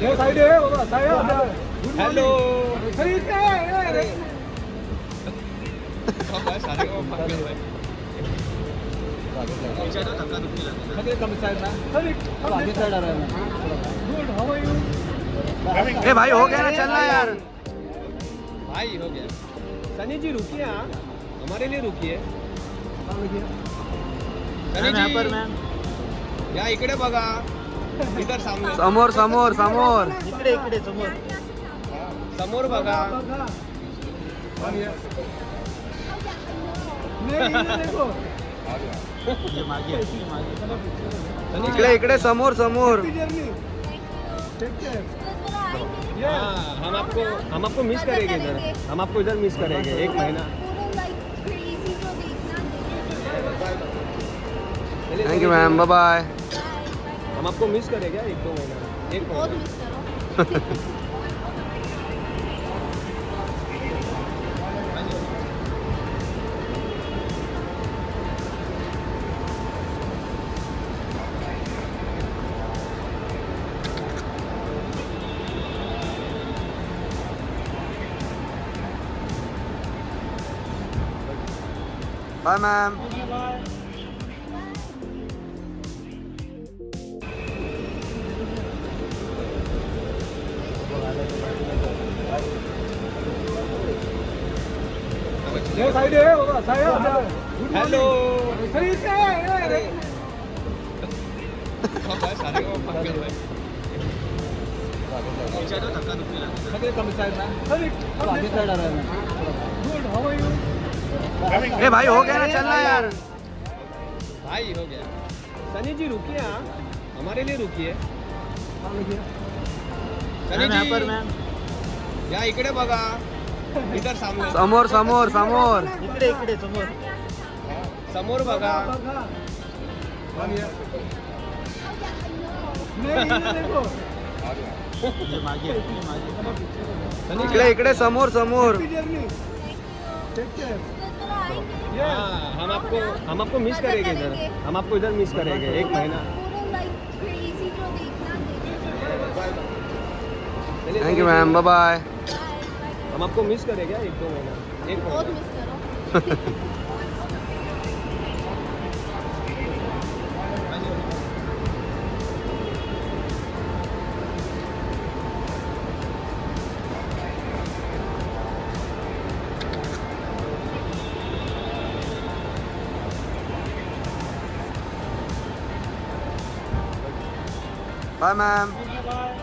Side है बाबा side. Hello अरे क्या है अरे सारे को भाग गए पीछे तो धक्का दुखने लगा। अरे कम साइड ना अरे आगे साइड आ रहा है। Good how are you? ए भाई हो गया ना, चलना यार। भाई हो गया। सनी जी रुकिए, हमारे लिए रुकिए। सनी जी पर मैम या इकडे बघा, इधर सामने समोर समोर समोर इकडे इकडे समोर समोर बघा। देखो इकडे इकडे समोर समोर। हाँ, हम आपको मिस करेंगे इधर, हम आपको इधर मिस करेंगे 1 महीना। Thank you ma'am, bye bye. हम आपको मिस करेंगे 1-2 महीना, 1 महीना। Bye ma'am. साइड है बाबा साइड। हेलो अरे क्या है अरे सारे को भाग गए पीछे तो धक्का दुखने लगा। अरे कम साइड ना अरे आगे साइड आ रहा है। Good how are you? ए भाई हो गया ना, चलना यार। भाई हो गया। सनी जी रुकिए, हमारे लिए रुकिए। सनी जी पर मैम या इकडे बघा, इधर सामने समोर समोर समोर इकडे इकडे समोर समोर बघा। देखो इकडे इकडे समोर समोर। हाँ, हम आपको मिस करेंगे इधर, हम आपको इधर मिस करेंगे 1 महीना। Thank you ma'am, bye bye. हम आपको मिस करेंगे 1-2 महीना, 1 महीना। Bye ma'am.